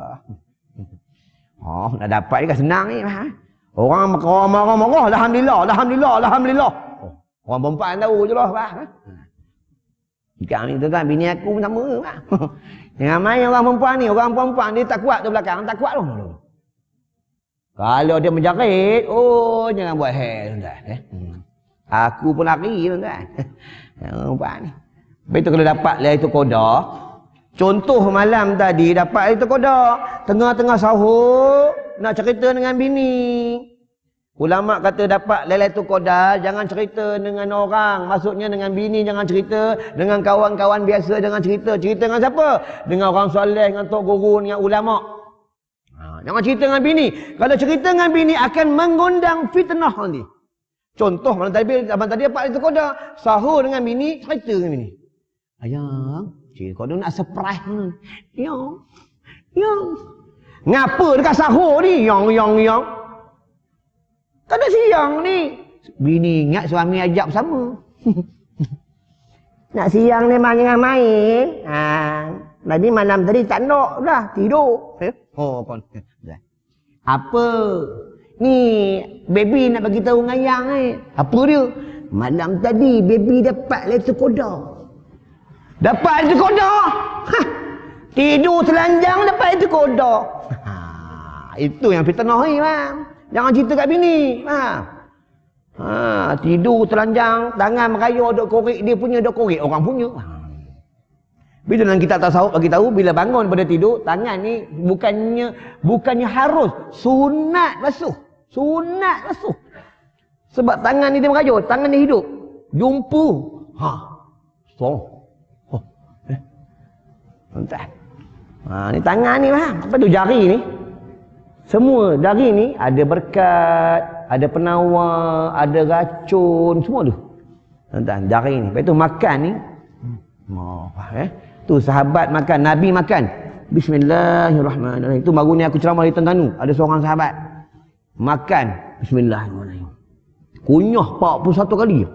Oh, nak dapat juga senang ni. Ha? Orang marah-marah, Alhamdulillah, Alhamdulillah, Alhamdulillah. Oh, orang perempuan tahu je lah. Jika ni tuan-tuan, bini aku pun sama. Yang main orang perempuan ni, orang perempuan ni tak kuat tu belakang, tak kuat tu. Kalau dia menjerit, oh jangan buat hair tuan-tuan. Eh? Aku pun lari tuan-tuan. Yang perempuan ni. Lepas tu kalau dapat lah itu koda. Contoh malam tadi dapat itu koda. Tengah-tengah sahur nak cerita dengan bini. Ulama kata dapat Lailatul Qadar, jangan cerita dengan orang. Maksudnya dengan bini jangan cerita, dengan kawan-kawan biasa jangan cerita. Cerita dengan siapa? Dengan orang soleh, dengan tok guru, dengan ulama. Ha, jangan cerita dengan bini. Kalau cerita dengan bini akan mengundang fitnah nanti. Contoh malam tadi, abang tadi dapat Lailatul Qadar, sahur dengan bini, cerita dengan bini. Ayang, cik kau nak surprise ni. Yang, yang. Ngapa dekat sahur ni? Yang, yang, yang. Tak ada siang ni. Bini ingat suami ajak bersama. Nak siang ni main dengan main. Ha. Tadi malam tadi tak nak dah. Tidur. Eh? Oh, kon. Apa? Ni, baby nak bagi tahu dengan Yang ni. Apa dia? Malam tadi, baby dapat Lailatul Qadar. Dapat Lailatul Qadar? Ha. Tidur telanjang dapat Lailatul Qadar. Ha. Itu yang fitnah ni, bang. Jangan cerita kat bini. Ha. Ha, tidur telanjang, tangan merayau dok korek dia punya, dok korek orang punya. Ha. Bila dalam kitab tasawuf bagi tahu bila bangun pada tidur, tangan ni bukannya bukannya harus, sunat basuh. Sunat basuh. Sebab tangan ni dia merayau, tangan ni hidup. Jumpu. Ha. So. Oh. Eh. Entah. Ha, ni tangan ni bang. Apa tu jari ni? Semua dari ni ada berkat, ada penawar, ada racun, semua tu. Tuan-tuan, jari ni. Lepas tu makan ni. Oh, eh. Tu sahabat makan, Nabi makan. Bismillahirrahmanirrahim. Itu baru ni aku ceramah di Terengganu. Ada seorang sahabat makan. Bismillahirrahmanirrahim. Kunyah empat puluh satu kali.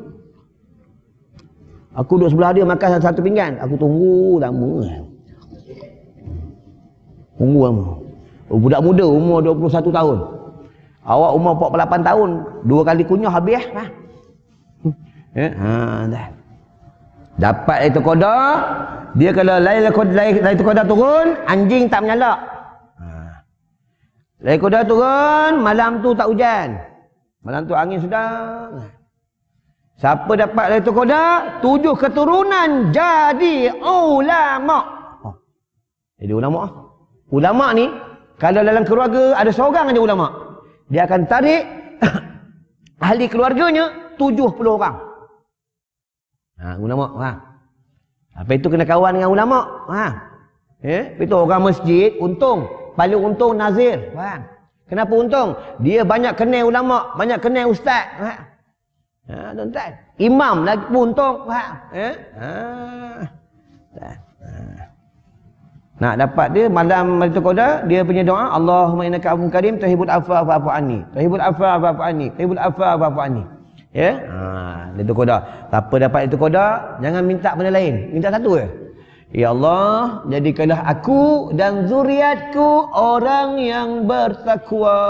Aku duduk sebelah dia makan satu pinggan. Aku tunggu lama. Tunggu lama. Oh, budak muda umur dua puluh satu tahun. Awak umur empat puluh lapan tahun, dua kali kunyah habis ha. Eh, ha dah. Dapat itu koda, dia kalau lain lain itu koda turun, anjing tak menyalak. Ha. Lain koda turun, malam tu tak hujan. Malam tu angin sedang. Siapa dapat lain itu koda, tujuh keturunan jadi ulama. Oh. Jadi ulama. Ulama ni kalau dalam keluarga ada seorang aja ulama, dia akan tarik ahli keluarganya tujuh puluh orang. Ha, ulama, ha. Apa itu kena kawan dengan ulama, ha. Eh, itu orang masjid untung, paling untung nazir, ha. Kenapa untung? Dia banyak kenal ulama, banyak kenal ustaz, ha. Ha, tuan-tuan. Imam lagi pun untung, ha. Eh? Ha. Ha. Nak dapat dia malam Lailatul Qadar, dia punya doa, Allahumma innaka afuwwun karim tuhibbul afwa fa'fu anni. Tuhibbul afwa fa'fu anni. Tuhibbul afwa fa'fu anni. Ya? Ha, Lailatul Qadar. Siapa dapat Lailatul Qadar, jangan minta benda lain. Minta satu je. Ya Allah, jadikanlah aku dan zuriatku orang yang bertakwa.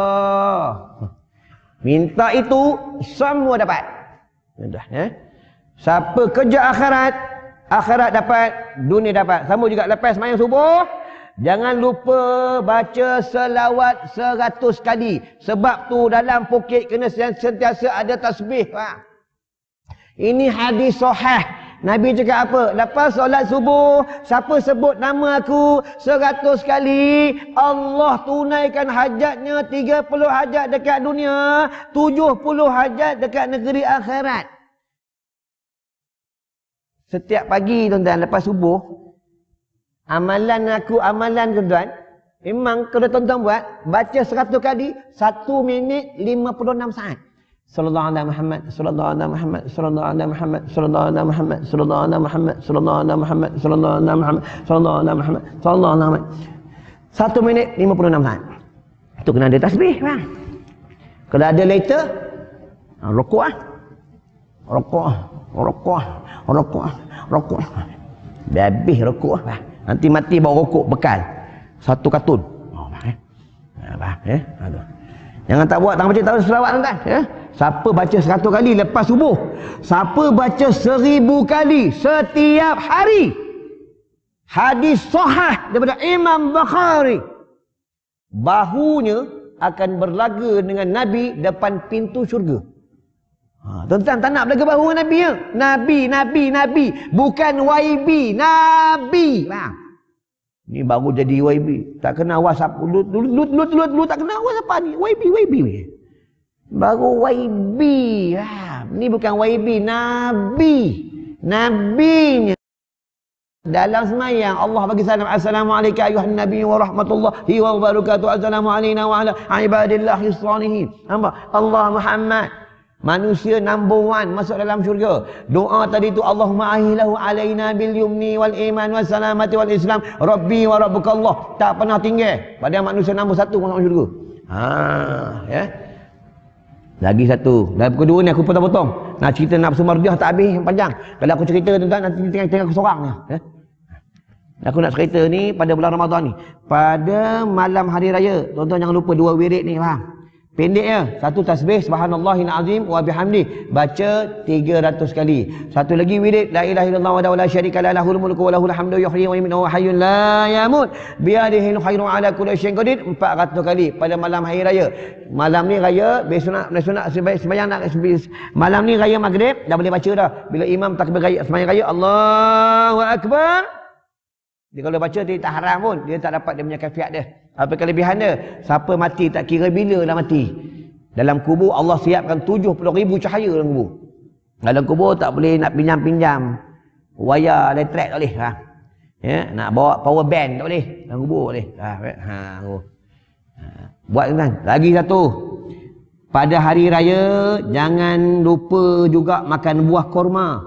Minta itu semua dapat. Sudah, ya. Siapa kerja akhirat, akhirat dapat, dunia dapat. Sama juga lepas sembahyang subuh, jangan lupa baca selawat seratus kali. Sebab tu dalam pokok kena sentiasa ada tasbih. Ha. Ini hadis sahih. Nabi cakap apa? Lepas solat subuh, siapa sebut nama aku seratus kali, Allah tunaikan hajatnya. Tiga puluh hajat dekat dunia, tujuh puluh hajat dekat negeri akhirat. Setiap pagi tuan-tuan lepas subuh, amalan aku, amalan tuan-tuan, memang kalau tuan-tuan buat, baca seratus kali, satu minit lima puluh enam saat. Sallallahu alaihi Muhammad, sallallahu alaihi Muhammad, sallallahu alaihi Muhammad, sallallahu alaihi Muhammad, sallallahu alaihi Muhammad, sallallahu alaihi Muhammad, sallallahu alaihi Muhammad, sallallahu alaihi Muhammad, sallallahu alaihi Muhammad. Satu minit lima puluh enam saat. Itu kena ada tasbih, bang. Kalau ada later, rukuk ah. Rukuk, rukuk, rukuk, rukuk. Habis rukuk ah. Nanti mati bawa rukuk bekal. Satu kartun. Oh, bang eh. Ha, bang eh. Aduh. Jangan tak buat, tak baca tak selawat tuan-tuan, ya. Siapa baca seratus kali lepas subuh, siapa baca seribu kali setiap hari, hadis sahih daripada Imam Bukhari, bahunya akan berlaga dengan Nabi depan pintu syurga. Ha, tuan-tuan tak nak berlaga bahu dengan Nabi ya? Nabi, Nabi, Nabi, bukan Y B, Nabi. Faham? Ni baru jadi Y B. Tak kenal WhatsApp. Dulu dulu dulu dulu, dulu tak kenal WhatsApp ni. Y B, Y B. Baru Y B. Ha, ni bukan Y B, Nabi. Nabinya. Dalam semayang Allah bagi salam, assalamualaikum ayuhan nabi wa rahmatullahi wa barakatuh, assalamu alayna wa ala ibadillahi salihin. Allah Muhammad, manusia number one masuk dalam syurga. Doa tadi tu, Allahumma ahilahu alaina bil yumni wal iman was salamati wal islam rabbi wa rabbukallah. Tak pernah tinggal pada manusia nombor satu masuk syurga. Ha, ya. Lagi satu. Dalam kedua ni aku potong-potong. Nak cerita nafsu mardiah tak habis panjang. Kalau aku cerita tuan-tuan nanti tengah-tengah aku seorang ya. Aku nak cerita ni pada bulan Ramadan ni. Pada malam hari raya, tuan-tuan jangan lupa dua wirid ni, faham? Pendek ya, satu tasbih subhanallahil azim wa bihamdi, baca tiga ratus kali. Satu lagi wirid la ilaha illallah wa la syarika la lahul mulku wa lahul hamdu yuhyi wa yumiitu wa hayyun la yamut biyadihil khairu ala kulli syai'in qadir, empat ratus kali pada malam hari raya. Malam ni raya, besok nak besok nak sembahyang nak malam ni raya maghrib dah boleh baca dah. Bila imam takbir raya sembahyang raya Allahu akbar, dia kalau baca dia tak haram pun, dia tak dapat dia punya kafiat dia. Apa kelebihan dia? Siapa mati tak kira bila dah mati. Dalam kubur Allah siapkan tujuh puluh ribu cahaya dalam kubur. Dalam kubur tak boleh nak pinjam-pinjam wayar elektrik tak boleh. Ha. Ya, nak bawa power bank tak boleh. Dalam kubur boleh. Ha, ha, oh. Ha. Buat kan? Lagi satu. Pada hari raya jangan lupa juga makan buah kurma.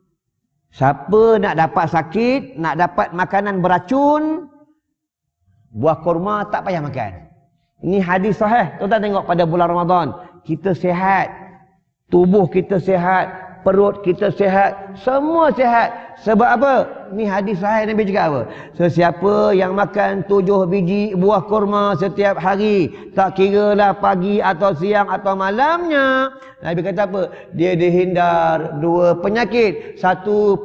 Siapa nak dapat sakit, nak dapat makanan beracun, buah kurma tak payah makan. Ini hadis sahih. Tuan-tuan tengok pada bulan Ramadan, kita sihat, tubuh kita sihat, perut kita sihat, semua sihat. Sebab apa? Ni hadis sahih Nabi cakap apa? Sesiapa yang makan tujuh biji buah kurma setiap hari, tak kira lah pagi atau siang atau malamnya, Nabi kata apa? Dia dihindar dua penyakit. Satu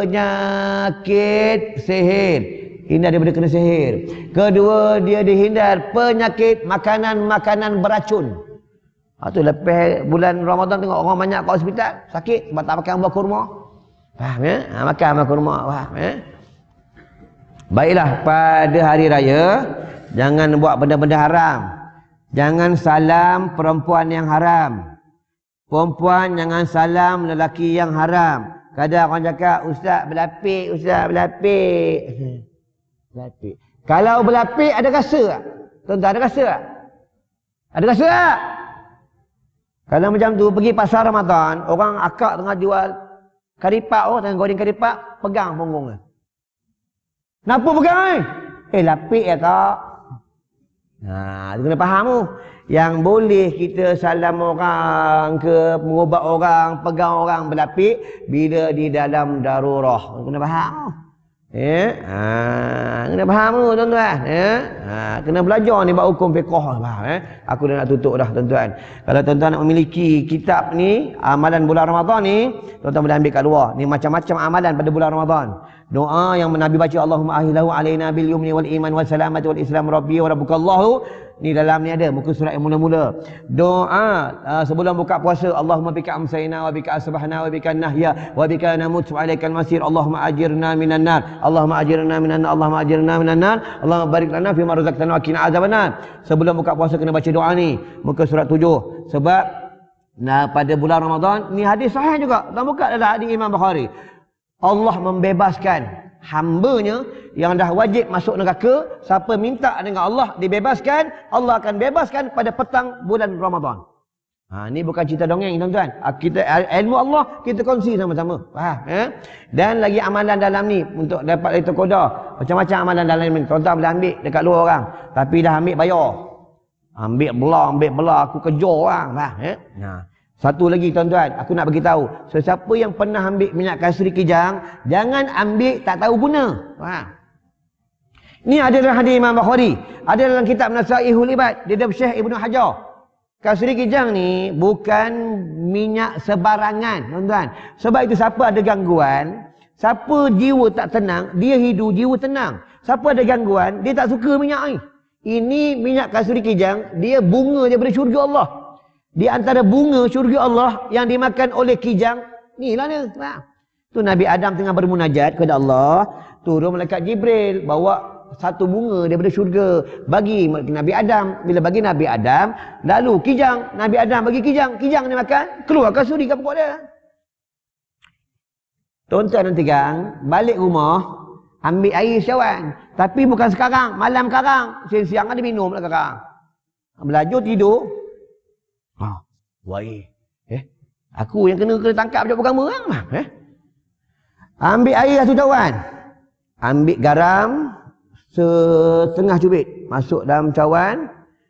penyakit sihir, hindar daripada kena sihir. Kedua, dia dihindar penyakit makanan-makanan beracun. Ha, tu lepas bulan Ramadan tengok orang banyak kat hospital sakit sebab tak makan buah kurma. Faham ya? Ha, makan buah kurma. Faham ya? Baiklah, pada hari raya jangan buat benda-benda haram. Jangan salam perempuan yang haram. Perempuan jangan salam lelaki yang haram. Kadang orang cakap, ustaz berlapik, ustaz berlapik. Berlapik. Kalau berlapik ada rasa tak? Tuan-tuan, ada rasa tak? Ada rasa tak? Kalau macam tu, pergi pasar Ramadan, orang akak tengah jual karipak, oh, tengah goreng karipak, pegang punggung dia. Kenapa pegang ni? Eh, lapik ya kak. Nah, tu kena faham tu. Yang boleh kita salam orang ke, mengubat orang, pegang orang berlapik, bila di dalam darurah. Kena faham tu. Ya, ha, kena faham tu tuan-tuan. Ya, ha, kena belajar ni buat hukum fiqh. Faham eh? Aku dah nak tutup dah tuan-tuan. Kalau tuan-tuan nak memiliki kitab ni, amalan bulan Ramadan ni, tuan-tuan boleh ambil kat luar. Ni macam-macam amalan pada bulan Ramadan. Doa yang Nabi baca, Allahumma ahillahu alaina bil yumni wal iman wal salamati wal islam rabbi wa rabbukallahu. Ni dalam ni ada muka surat yang mula-mula. Doa uh, sebelum buka puasa, Allahumma bika amsayna wa bika asbahna wa bika nahya wa bika namut wa alaikal masir. Allahumma ajirna minan nar. Allahumma ajirna minan nar. Allahumma ajirna minan nar. Allahumma barik lana fima razaqtana wa qina azabannar. Sebelum buka puasa kena baca doa ni, muka surat tujuh. Sebab nah pada bulan Ramadan ni hadis sahih juga. Dan buka dalam hadis Imam Bukhari. Allah membebaskan hambanya yang dah wajib masuk neraka. Siapa minta dengan Allah dibebaskan, Allah akan bebaskan pada petang bulan Ramadan. Ha, ni bukan cerita dongeng tuan-tuan. Kita ilmu Allah kita kongsi sama-sama. Faham eh? Dan lagi amalan dalam ni untuk dapat itu koda. Macam-macam amalan dalam ni. Tuan-tuan boleh ambil dekat luar orang, tapi dah ambil bayar. Ambil belah, ambil belah, aku kejar orang. Faham eh? Nah. Satu lagi tuan-tuan, aku nak bagi tahu, sesiapa yang pernah ambil minyak kasuri kijang, jangan ambil tak tahu guna. Faham? Ni ada dalam hadis Imam Bukhari, ada dalam kitab Nasaihul Ibad, dia dari Syekh Ibnu Hajar. Kasuri kijang ni bukan minyak sebarangan, tuan-tuan. Sebab itu siapa ada gangguan, siapa jiwa tak tenang, dia hidup jiwa tenang. Siapa ada gangguan, dia tak suka minyak ni. Ini minyak kasuri kijang, dia bunga daripada syurga Allah. Di antara bunga syurga Allah yang dimakan oleh kijang, ni lah dia. Nah. Tu Nabi Adam tengah bermunajat kepada Allah, turun malaikat Jibril bawa satu bunga daripada syurga bagi Nabi Adam. Bila bagi Nabi Adam, lalu kijang, Nabi Adam bagi kijang, kijang dia makan, keluar kasuri kat pokok dia. Tuan-tuan dan tigang, balik rumah, ambil air syawan. Tapi bukan sekarang, malam sekarang. Siang-siang ada minum lah sekarang. Belajar tidur. Ha, wai. Eh, aku yang kena kena tangkap je agama orang mah, eh. Ambil air satu cawan. Ambil garam setengah cubit, masuk dalam cawan.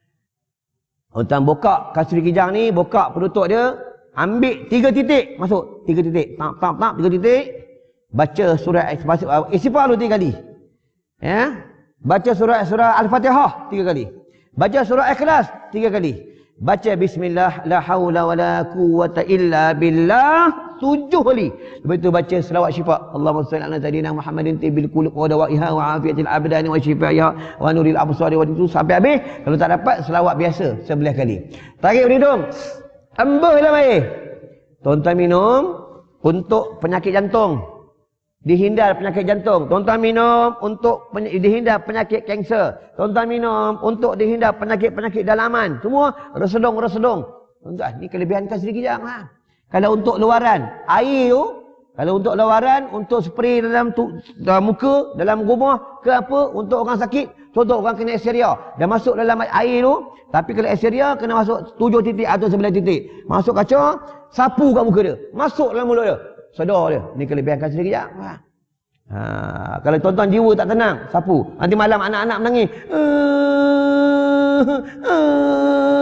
Tuan buka kasuri kijang ni, buka penutup dia, ambil tiga titik, masuk tiga titik. Tap tap tap tiga titik. Baca surah Istighfar tiga kali. Ya. Baca surah surah Al-Fatihah tiga kali. Baca surah Ikhlas tiga kali. Baca bismillah la haula wala quwwata illa billah tujuh kali. Lepas itu baca selawat syifa. Allahumma shalli ala sayyidina Muhammadin tibil qulub wa dawaiha wa afiyatil abdani wa shifaiha wa nuril absari wa itu sampai habis. Kalau tak dapat selawat biasa sebelah kali. Tarik hidung. Embus dalam air. Tuan-tuan minum untuk penyakit jantung. Dihindar penyakit jantung. Tuan-tuan minum untuk peny- dihindar penyakit kanser. Tuan-tuan minum untuk dihindar penyakit-penyakit dalaman. Semua resedung-resedung. Tuan-tuan, ni kelebihan kasuri kijang ha. Kalau untuk luaran, air tu, kalau untuk luaran, untuk spray dalam, tu, dalam muka, dalam rumah ke apa, untuk orang sakit, contoh orang kena ekseria, dah masuk dalam air tu, tapi kalau ekseria kena masuk tujuh titik atau sembilan titik. Masuk kaca, sapu kat muka dia. Masuk dalam mulut dia. Sedar dia. Ni kelebihan kasuri kijang. Ha. Ha. Kalau tuan-tuan jiwa tak tenang, sapu. Nanti malam anak-anak menangis.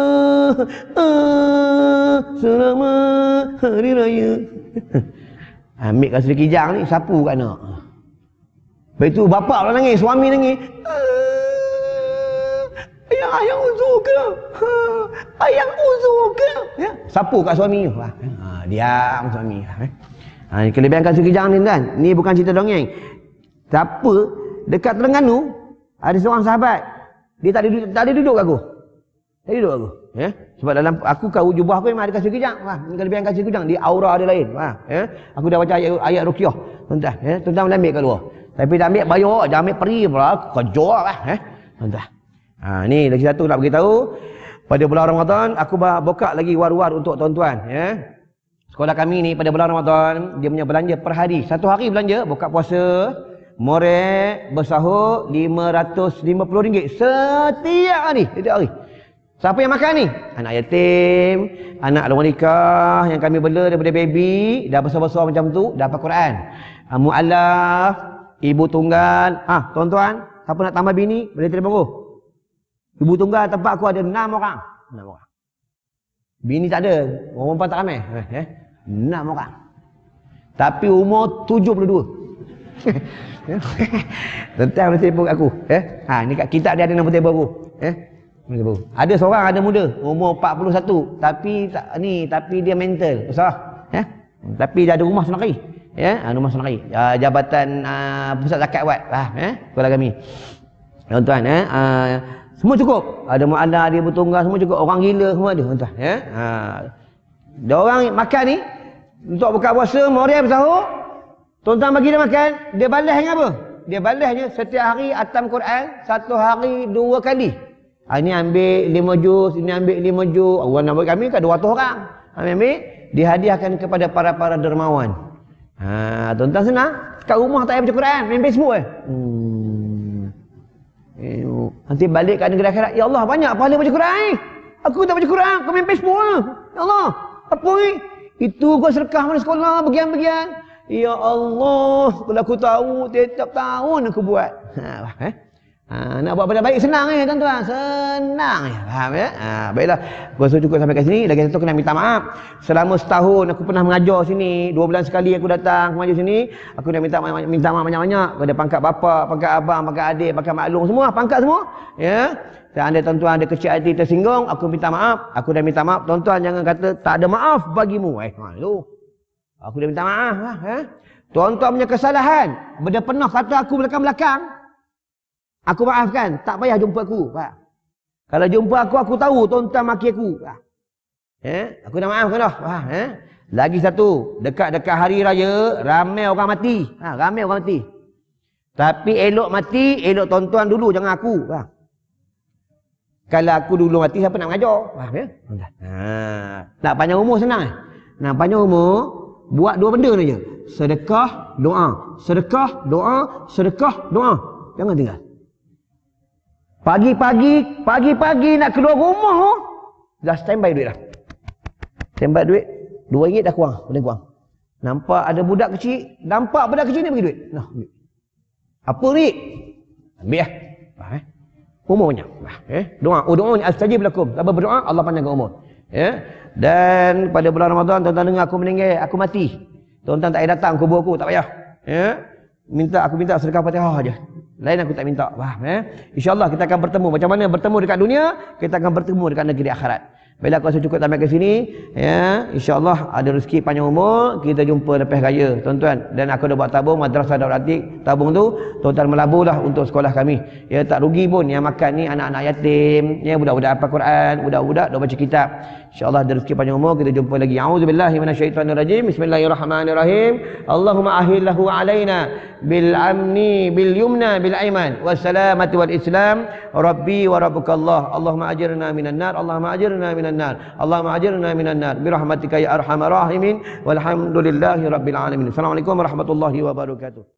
Selamat Hari Raya. Ambil kasut kijang ni, sapu kat anak. Lepas tu bapak pula nangis, suami nangis. Ayang, ayang uzur ke? Ha, ayang uzur ke? Ya, sapu kat suami tu. Ha, diam suami. Ha, kelebihan kasut kijang ni kan, ni bukan cerita dongeng. Siapa dekat Terengganu ada seorang sahabat, dia tak ada duduk, tak ada duduk kat aku. Tak ada duduk kat aku. Ya, sebab dalam aku kau jubah aku memang ada kasut kijang. Ha, kelebihan kasut kijang, dia aura dia lain. Ha, ya. Aku dah baca ayat ayat ruqyah. Tuan-tuan, ya, tuan-tuan ambil kat luar. Tapi dah ambil bayar, dah ambil peri pula, kejar lah. Eh? Tuan-tuan. Ha, ni lagi satu nak beritahu. Pada bulan Ramadan, aku buka lagi war-war untuk tuan-tuan. Ya. Sekolah kami ni pada bulan Ramadan, dia punya belanja per hari. Satu hari belanja, buka puasa, morek, bersahur, lima ratus lima puluh ringgit. Setiap hari. Setiap hari. Siapa yang makan ni? Anak yatim, anak luar nikah, yang kami bela daripada baby, dah besar-besar macam tu, dah hafal Quran. Mu'alaf, ibu tunggal. Ah, tuan-tuan, siapa nak tambah bini, boleh telefon aku. Ibu tunggal tempat aku ada enam orang. Enam orang. Bini tak ada, orang perempuan tak ramai. Eh, enam orang. Tapi umur tujuh puluh dua. Tentang boleh telefon aku. Eh, ha, ni kat kitab dia ada nombor telefon aku. Eh, ada seorang ada muda, umur empat puluh satu, tapi tak ni, tapi dia mental, besar. Eh, tapi dia ada rumah sendiri. Ya, yeah, rumah sendiri. Uh, jabatan uh, pusat zakat buat. Ah, eh, sekolah kami. Tuan-tuan, eh, uh, semua cukup. Ada mu'adah, dia bertunggal, semua cukup. Orang gila semua ada, tuan-tuan, ya. Yeah. Uh, dia orang makan ni untuk buka puasa, moreh bersahur. Tuan-tuan bagi dia makan, dia balas dengan apa? Dia balasnya setiap hari atam Quran, satu hari dua kali. Ha, ini ambil lima juz, ini ambil lima juz. Orang nak buat kami kan dua ratus orang. Ambil, ambil, dihadiahkan kepada para-para dermawan. Ha, tuan-tuan senang. Kat rumah tak payah baca Quran, main Facebook eh. Hmm. Eh, nanti balik kat negeri akhirat, ya Allah banyak pahala baca Quran ni. Aku tak baca Quran, kau main Facebook lah. Ya Allah, apa ni? Itu kau sedekah mana sekolah, bagian-bagian. Ya Allah, kalau aku tahu tiap tahun aku buat. Ha, eh? Ha, nak buat benda baik senang eh tuan-tuan, senang eh. Faham ya? Ha, baiklah, aku rasa cukup sampai kat sini. Lagi satu kena minta maaf. Selama setahun aku pernah mengajar sini, dua bulan sekali aku datang mengajar sini. Aku dah minta minta maaf banyak-banyak kepada pangkat bapa, pangkat abang, pangkat adik, pangkat maklum semua, pangkat semua. Ya. Dan anda tuan-tuan ada kecil hati tersinggung, aku minta maaf. Aku dah minta maaf. Tuan-tuan jangan kata tak ada maaf bagimu. Eh, ha tu. Aku dah minta maaf lah, eh. Tuan-tuan punya kesalahan, benda pernah kata aku belakang-belakang, aku maafkan, tak payah jumpa aku. Pak. Kalau jumpa aku, aku tahu tuan-tuan maki aku. Pak. Eh, aku dah maafkan dah. Pak. Eh. Lagi satu, dekat-dekat hari raya, ramai orang mati. Ha, ramai orang mati. Tapi elok mati, elok tuan-tuan dulu, jangan aku. Pak. Kalau aku dulu mati, siapa nak mengajar? Faham ya? Ha. Nak panjang umur senang eh? Nak panjang umur, buat dua benda saja. Sedekah, doa. Sedekah, doa. Sedekah, doa. Jangan tinggal. Pagi-pagi, pagi-pagi nak keluar rumah, oh, dah standby duit dah. Standby duit, dua ringgit dah kurang, boleh kurang. Nampak ada budak kecil, nampak budak kecil ni bagi duit. Nah, duit. Apa ni? Ambil lah. Faham eh? Umur banyak. Eh? Doa. Oh, doa ni astajib lakum. Siapa berdoa, Allah panjangkan umur. Ya? Dan pada bulan Ramadan, tuan-tuan dengar aku meninggal, aku mati. Tuan-tuan tak payah datang kubur aku, tak payah. Ya? Minta, aku minta sedekah Fatihah aja. Lain aku tak minta. Faham eh? InsyaAllah kita akan bertemu. Macam mana bertemu dekat dunia, kita akan bertemu dekat negeri akhirat. Baiklah, aku rasa cukup sampai ke sini. Ya, InsyaAllah ada rezeki panjang umur. Kita jumpa lepas raya, tuan-tuan. Dan aku dah buat tabung, madrasah Darul Atik. Tabung tu, tuan-tuan melaburlah untuk sekolah kami. Ya, tak rugi pun. Yang makan ni anak-anak yatim. Ya, budak-budak hafal Quran. Budak-budak dah baca kitab. InsyaAllah ada rezeki panjang umur. Kita jumpa lagi. A'udzubillahi minasyaitanirrajim. Bismillahirrahmanirrahim. Allahumma ahillahu alaina bil amni bil yumna bil aiman wassalamati wal islam. Rabbi wa rabbukallah. Allahumma ajirna minan nar. Allahumma ajirna minan nar. Allahumma ajirna minan nar. Birahmatika ya arhamar rahimin. Walhamdulillahi rabbil alamin. Assalamualaikum warahmatullahi wabarakatuh.